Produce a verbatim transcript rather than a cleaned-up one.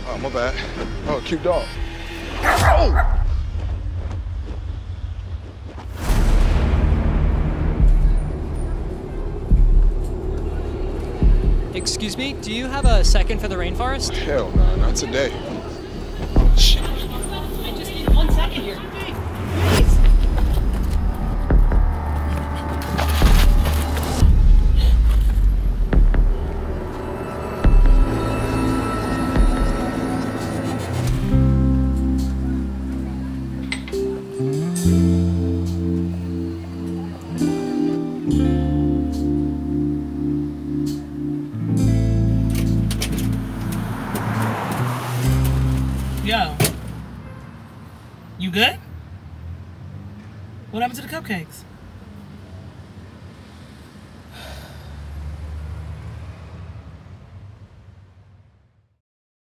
Oh, my bad. Oh, cute dog. Oh! Excuse me, do you have a second for the rainforest? Hell no, not today. Oh, shit. I just need one second here. Please. Yo, you good? What happened to the cupcakes?